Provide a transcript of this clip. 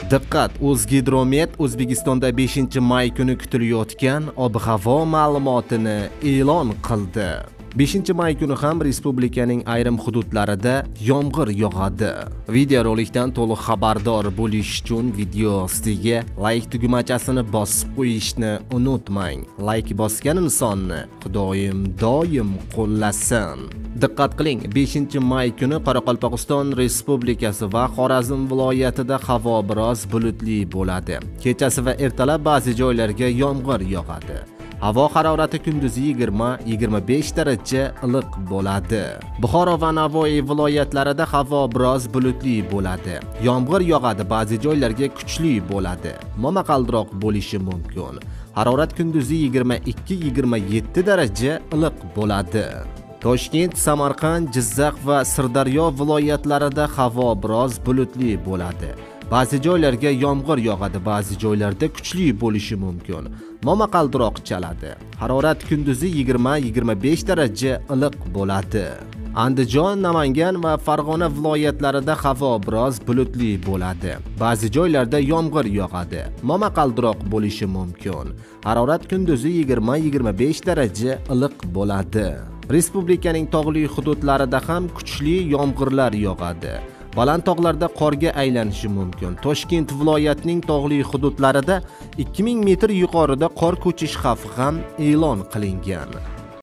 Diqqat, O'zgidromet O'zbekistonda 5-may kuni kutilayotgan ob-havo ma'lumotini e'lon qildi. 5-may kuni ham respublikaning ayrim hududlarida yomg'ir yog'adi. Videorolikdan to'liq xabardor bo'lish uchun video ostiga like tugmachasini bosib qo'yishni unutmang. Like bosgan insonni Xudoyim doim qo'llasin. Diqqat qiling, 5-may kuni Qoraqalpog'iston Respublikasi va Xorazm viloyatida havo biroz bulutli bo'ladi. Kechasi va ertalab ba'zi joylarga yomg'ir yog'adi. Havo harorati kunduzi 20-25 daraja iliq bo'ladi. Buxoro va Navoiy viloyatlarida havo biroz bulutli bo'ladi. Yomg'ir yog'adi, ba'zi joylarga kuchli bo'ladi. Momaqaldiroq bo'lishi mumkin. Harorat kunduzi 22-27 daraja iliq bo'ladi. Toshkent, Samarqand, Jizzax va Sirdaryo viloyatlarida havo biroz bulutli bo'ladi. Ba'zi joylarga yomg'ir yog'adi, ba'zi joylarda kuchli bo'lishi mumkin. Momaqaldiroq chaladi. Harorat kunduzi 20-25 daraja iliq bo'ladi. Andijon, Namangan va Farg'ona viloyatlarida havo biroz bulutli bo'ladi. Ba'zi joylarda yomg'ir yog'adi. Momaqaldiroq bo'lishi mumkin. Harorat kunduzi 20-25 daraja iliq bo'ladi. Respublikaning tog'li hududlarida ham kuchli yomg'irlar yog'adi. Baland tog'larda qorga aylanishi mumkin. Toshkent viloyatining tog'li hududlarida 2000 metr yuqorida qor ko'chish xavfi ham e'lon qilingan.